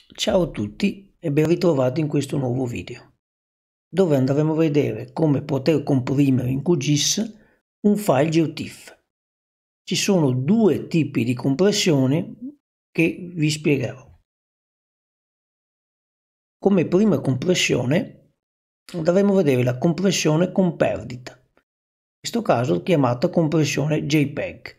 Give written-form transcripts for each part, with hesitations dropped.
Ciao a tutti e ben ritrovati in questo nuovo video, dove andremo a vedere come poter comprimere in QGIS un file GeoTIFF. Ci sono due tipi di compressione che vi spiegherò. Come prima compressione andremo a vedere la compressione con perdita, in questo caso chiamata compressione JPEG.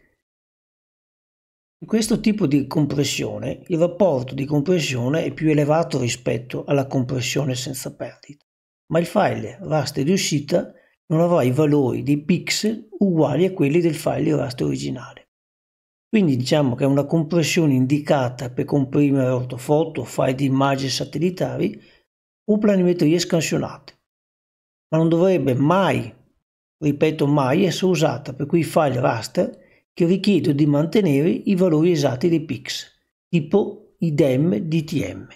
In questo tipo di compressione il rapporto di compressione è più elevato rispetto alla compressione senza perdita, ma il file raster di uscita non avrà i valori dei pixel uguali a quelli del file raster originale. Quindi diciamo che è una compressione indicata per comprimere ortofoto, file di immagini satellitari o planimetrie scansionate, ma non dovrebbe mai, ripeto mai, essere usata per quei file raster che richiedono di mantenere i valori esatti dei pixel, tipo i DEM DTM.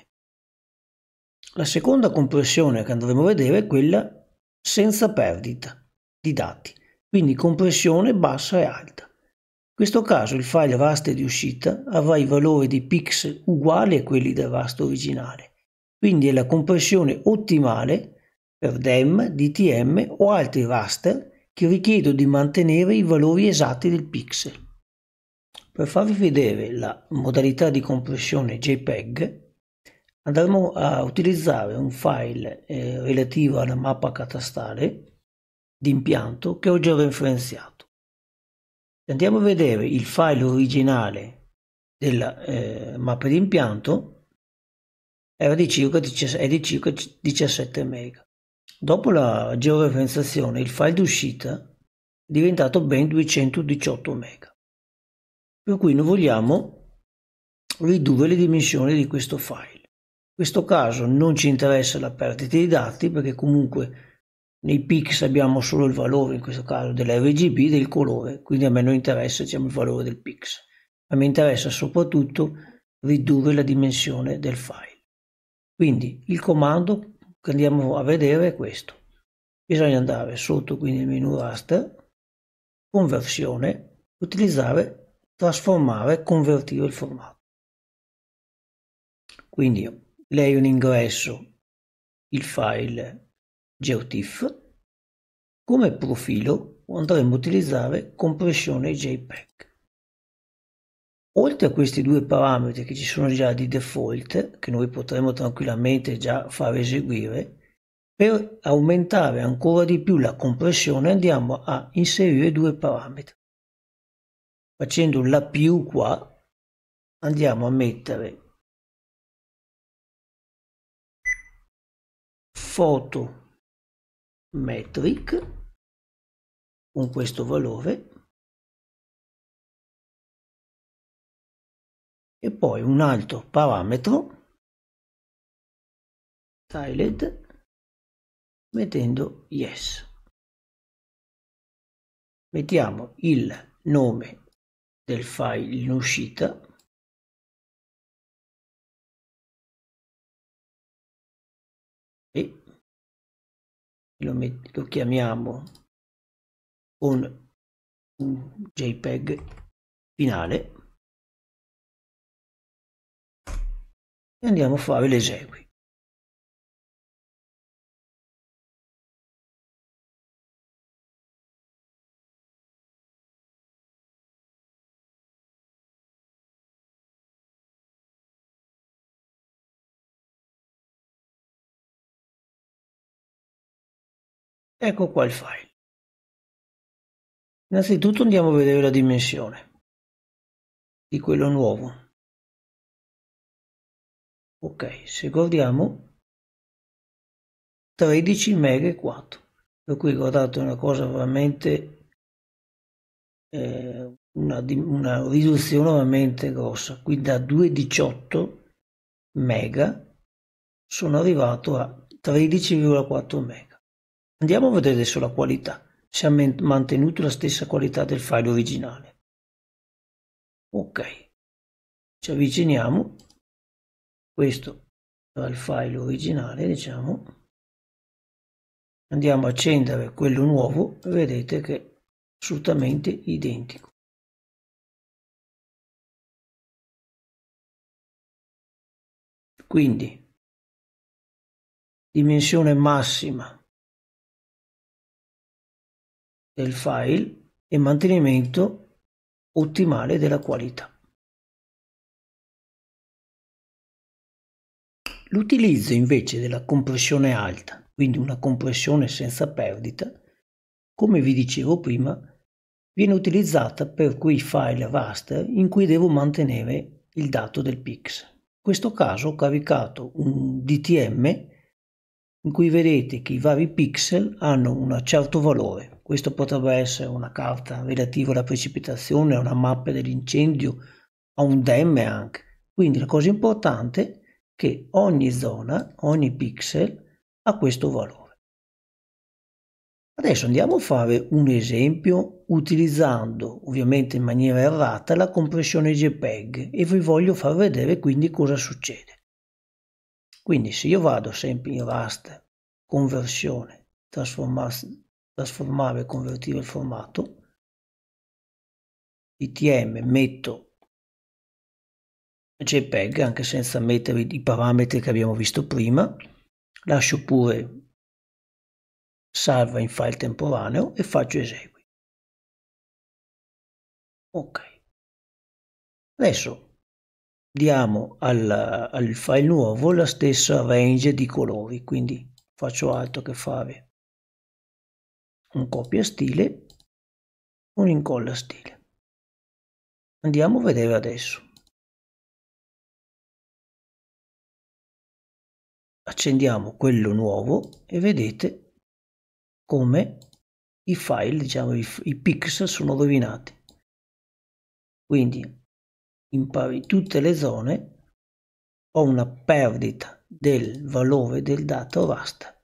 La seconda compressione che andremo a vedere è quella senza perdita di dati, quindi compressione bassa e alta. In questo caso il file raster di uscita avrà i valori dei pixel uguali a quelli del raster originale, quindi è la compressione ottimale per DEM, DTM o altri raster che richiedono di mantenere i valori esatti del pixel. Per farvi vedere la modalità di compressione JPEG andremo a utilizzare un file relativo alla mappa catastale di impianto che ho già referenziato. Se andiamo a vedere il file originale della mappa di impianto è di circa 17 MB. Dopo la georeferenziazione il file d'uscita è diventato ben 218 MB. Per cui noi vogliamo ridurre le dimensioni di questo file. In questo caso non ci interessa la perdita di dati perché comunque nei pixel abbiamo solo il valore, in questo caso dell'RGB, del colore, quindi a me non interessa il valore del pixel, ma mi interessa soprattutto ridurre la dimensione del file. Quindi il comando che andiamo a vedere è questo. Bisogna andare sotto quindi il menu raster, conversione, utilizzare trasformare, convertire il formato. Quindi lei un ingresso il file GeoTIFF, come profilo andremo a utilizzare compressione JPEG. Oltre a questi due parametri che ci sono già di default, che noi potremo tranquillamente già far eseguire, per aumentare ancora di più la compressione andiamo a inserire due parametri. Facendo la più qua andiamo a mettere photometric con questo valore e poi un altro parametro tiled mettendo yes. Mettiamo il nome del file in uscita e lo chiamiamo con un JPEG finale e andiamo a fare l'esegui. Ecco qua il file. Innanzitutto andiamo a vedere la dimensione di quello nuovo. Ok, se guardiamo 13 MB e 4, per cui guardate una cosa veramente una riduzione veramente grossa, qui da 2,18 mega sono arrivato a 13,4 mega. Andiamo a vedere adesso la qualità, si è mantenuto la stessa qualità del file originale. Ok, ci avviciniamo, questo era il file originale, diciamo, andiamo a accendere quello nuovo e vedete che è assolutamente identico. quindi dimensione massima del file e mantenimento ottimale della qualità. L'utilizzo invece della compressione alta, quindi una compressione senza perdita, come vi dicevo prima, viene utilizzata per quei file raster in cui devo mantenere il dato del pixel. In questo caso ho caricato un DTM in cui vedete che i vari pixel hanno un certo valore. Questo potrebbe essere una carta relativa alla precipitazione, a una mappa dell'incendio, a un DEM anche. Quindi la cosa importante è che ogni zona, ogni pixel ha questo valore. Adesso andiamo a fare un esempio utilizzando ovviamente in maniera errata la compressione JPEG e vi voglio far vedere quindi cosa succede. Quindi se io vado sempre in raster, conversione, trasformare e convertire il formato, DTM metto JPEG anche senza mettere i parametri che abbiamo visto prima, lascio pure salva in file temporaneo e faccio esegui. Ok. Adesso diamo al file nuovo la stessa range di colori, quindi faccio altro che fare un copia stile, un incolla stile. Andiamo a vedere adesso. Accendiamo quello nuovo e vedete come i file, diciamo i pixel sono rovinati. Quindi in tutte le zone ho una perdita del valore del dato raster.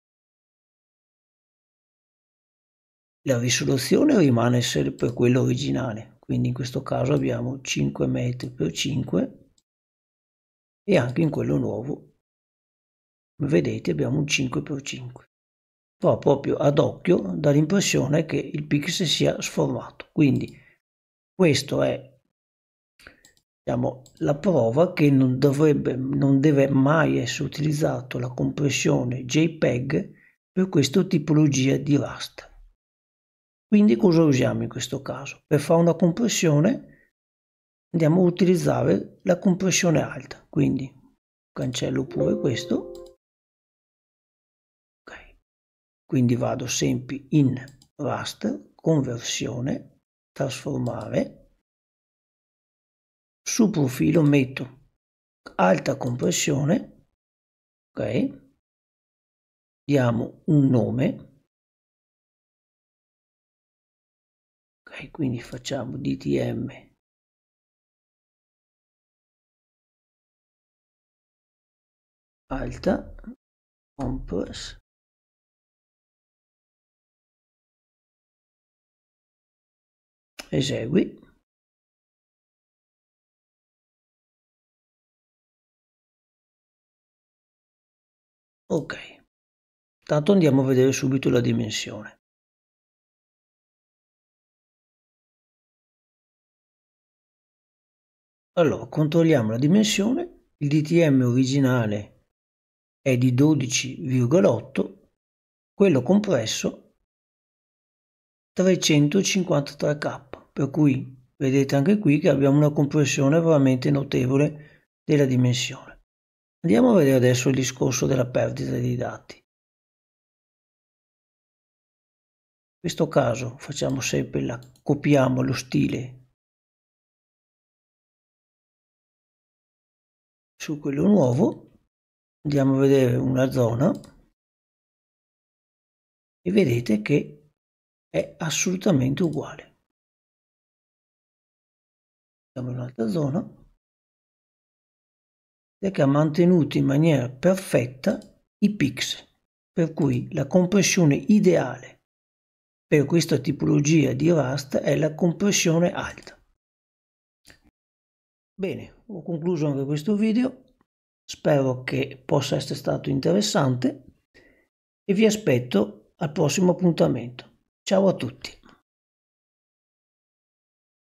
La risoluzione rimane sempre quella originale, quindi in questo caso abbiamo 5 metri per 5 e anche in quello nuovo, come vedete, abbiamo un 5 per 5. Però proprio ad occhio dà l'impressione che il pixel sia sformato, quindi questo è, diciamo, la prova che non deve mai essere utilizzato la compressione JPEG per questa tipologia di raster. Quindi cosa usiamo in questo caso? Per fare una compressione andiamo a utilizzare la compressione alta, quindi cancello pure questo. Quindi vado sempre in raster, conversione, trasformare, su profilo metto alta compressione, ok, diamo un nome, ok, quindi facciamo DTM alta compress. Esegui. Ok, tanto andiamo a vedere subito la dimensione. Allora, controlliamo la dimensione, il DTM originale è di 12,8, quello compresso 353k, per cui vedete anche qui che abbiamo una compressione veramente notevole della dimensione. Andiamo a vedere adesso il discorso della perdita dei dati. In questo caso facciamo sempre copiamo lo stile su quello nuovo, andiamo a vedere una zona e vedete che è assolutamente uguale. Andiamo in un'altra zona e che ha mantenuto in maniera perfetta i pixel, per cui la compressione ideale per questa tipologia di raster è la compressione alta. Bene, ho concluso anche questo video, spero che possa essere stato interessante e vi aspetto al prossimo appuntamento. Ciao a tutti!